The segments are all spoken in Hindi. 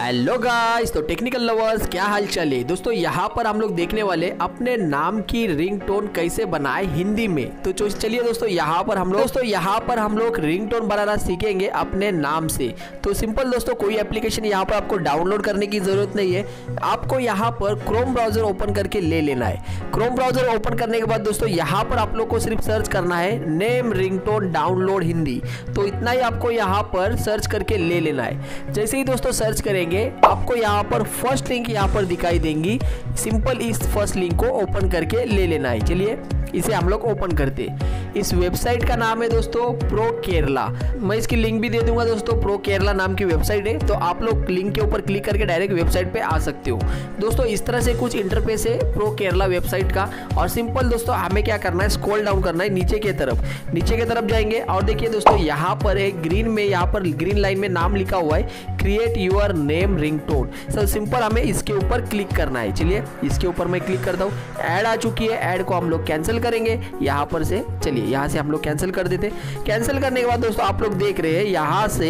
हेलो गाइस, तो टेक्निकल लवर्स क्या हाल चाल है दोस्तों। यहाँ पर हम लोग देखने वाले अपने नाम की रिंगटोन कैसे बनाए हिंदी में। तो चलिए दोस्तों, यहाँ पर हम लोग रिंगटोन बनाना सीखेंगे अपने नाम से। तो सिंपल दोस्तों, कोई एप्लीकेशन यहाँ पर आपको डाउनलोड करने की जरूरत नहीं है। आपको यहाँ पर क्रोम ब्राउजर ओपन करके ले लेना है। क्रोम ब्राउजर ओपन करने के बाद दोस्तों यहाँ पर आप लोग को सिर्फ सर्च करना है नेम रिंगटोन डाउनलोड हिंदी। तो इतना ही आपको यहाँ पर सर्च करके ले लेना है। जैसे ही दोस्तों सर्च करेंगे आपको यहाँ पर फर्स्ट लिंक यहाँ पर दिखाई देंगी। सिंपल इस फर्स्ट लिंक को ओपन करके ले लेना है। चलिए इसे हम लोग ओपन करते। इस वेबसाइट का नाम है दोस्तों प्रो केरला। मैं इसकी लिंक भी दे दूंगा दोस्तों। प्रो केरला नाम की वेबसाइट है, तो आप लोग लिंक के ऊपर क्लिक करके डायरेक्ट वेबसाइट पे आ सकते हो दोस्तों। इस तरह से कुछ इंटरफेस है प्रो केरला वेबसाइट का। और सिंपल दोस्तों हमें क्या करना है, स्क्रॉल डाउन करना है नीचे की तरफ जाएंगे। और देखिए दोस्तों यहाँ पर एक ग्रीन लाइन में नाम लिखा हुआ है create your name ringtone. So simple हमें इसके ऊपर क्लिक करना है। चलिए इसके ऊपर मैं क्लिक करता हूँ। ऐड आ चुकी है, ऐड को हम लोग कैंसिल करेंगे यहाँ पर से। चलिए यहाँ से हम लोग कैंसिल कर देते। कैंसिल करने के बाद दोस्तों आप लोग देख रहे हैं यहाँ से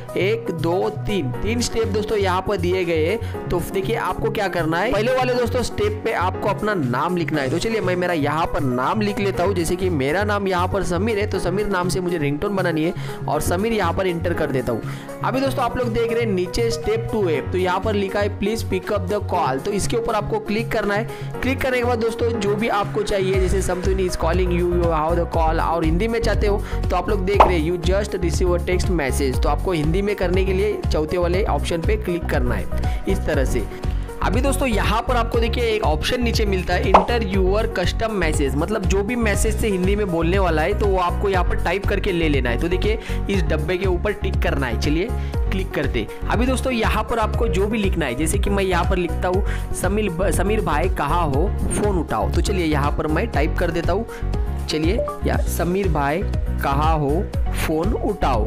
1 2 3 स्टेप दोस्तों यहाँ पर दिए गए। तो देखिए आपको क्या करना है, पहले वाले दोस्तों स्टेप पे आपको अपना नाम लिखना है। तो चलिए मैं मेरा यहाँ पर नाम लिख लेता हूँ। जैसे कि मेरा नाम यहाँ पर समीर है, तो समीर नाम से मुझे रिंगटोन बनानी है और समीर यहाँ पर इंटर कर देता हूँ। अभी दोस्तों आप लोग देख रहे हैं नीचे स्टेप 2 है, तो यहाँ पर लिखा है please pick up the call. तो इसके ऊपर आपको क्लिक करना है। क्लिक करने के बाद दोस्तों जो भी आपको चाहिए, जैसे something is calling you how the call, और हिंदी में चाहते हो तो आप लोग देख रहे हैं you just receive a text message. तो आपको हिंदी में करने के लिए चौथे वाले ऑप्शन पे क्लिक करना है इस तरह से। अभी दोस्तों यहाँ पर आपको देखिए एक ऑप्शन नीचे मिलता है इंटर यूर कस्टम मैसेज, मतलब जो भी मैसेज से हिंदी में बोलने वाला है तो वो आपको यहाँ पर टाइप करके ले लेना है। तो देखिए इस डब्बे के ऊपर टिक करना है। चलिए क्लिक करते। अभी दोस्तों यहाँ पर आपको जो भी लिखना है, जैसे कि मैं यहाँ पर लिखता हूँ समीर भाई कहाँ हो फोन उठाओ। तो चलिए यहाँ पर मैं टाइप कर देता हूँ। चलिए या समीर भाई कहाँ हो फोन उठाओ।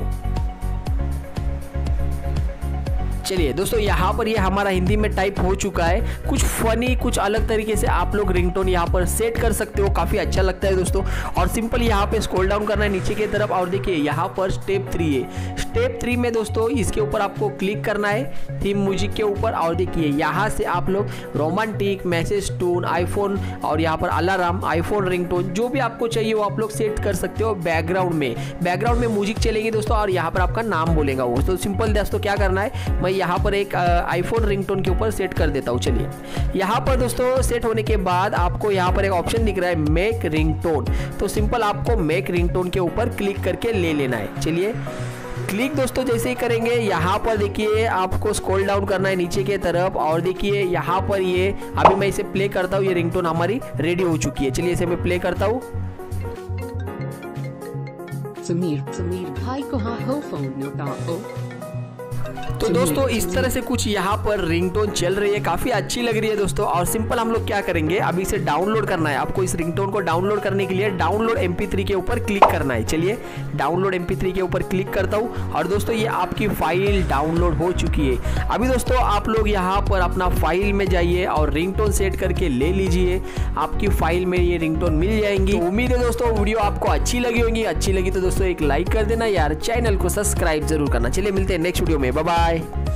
चलिए दोस्तों यहाँ पर ये हमारा हिंदी में टाइप हो चुका है। कुछ फनी, कुछ अलग तरीके से आप लोग रिंगटोन यहाँ पर सेट कर सकते हो, काफ़ी अच्छा लगता है दोस्तों। और सिंपल यहाँ पे स्क्रॉल डाउन करना है नीचे की तरफ। और देखिए यहाँ पर स्टेप 3 है। स्टेप 3 में दोस्तों इसके ऊपर आपको क्लिक करना है थीम म्यूजिक के ऊपर। और देखिए यहाँ से आप लोग रोमांटिक, मैसेज टोन, आईफोन और यहाँ पर अलार्म, आईफोन रिंगटोन जो भी आपको चाहिए वो आप लोग सेट कर सकते हो। बैकग्राउंड में म्यूजिक चलेगी दोस्तों और यहाँ पर आपका नाम बोलेगा वो। तो सिंपल दोस्तों क्या करना है, मैं यहाँ पर एक आईफोन रिंगटोन के ऊपर सेट कर देता हूँ। चलिए यहाँ पर दोस्तों सेट होने के बाद आपको यहाँ पर एक ऑप्शन दिख रहा है मेक रिंगटोन। तो सिंपल आपको मेक रिंगटोन के ऊपर क्लिक करके ले लेना है। चलिए क्लिक दोस्तों जैसे ही करेंगे यहाँ पर देखिए आपको स्क्रॉल डाउन करना है नीचे की तरफ। और देखिए यहाँ पर ये अभी मैं इसे प्ले करता हूँ, ये रिंगटोन हमारी रेडी हो चुकी है। चलिए इसे मैं प्ले करता हूँ। समीर भाई कहाँ हो फोन उठाओ। तो दोस्तों इस तरह से कुछ यहाँ पर रिंगटोन चल रही है, काफ़ी अच्छी लग रही है दोस्तों। और सिंपल हम लोग क्या करेंगे, अभी इसे डाउनलोड करना है। आपको इस रिंगटोन को डाउनलोड करने के लिए डाउनलोड MP3 के ऊपर क्लिक करना है। चलिए डाउनलोड MP3 के ऊपर क्लिक करता हूँ। और दोस्तों ये आपकी फाइल डाउनलोड हो चुकी है। अभी दोस्तों आप लोग यहाँ पर अपना फाइल में जाइए और रिंगटोन सेट करके ले लीजिए। आपकी फाइल में ये रिंगटोन मिल जाएंगी। तो उम्मीद है दोस्तों वीडियो आपको अच्छी लगी होगी। अच्छी लगी तो दोस्तों एक लाइक कर देना यार, चैनल को सब्सक्राइब जरूर करना। चलिए मिलते हैं नेक्स्ट वीडियो में, बाय बाय।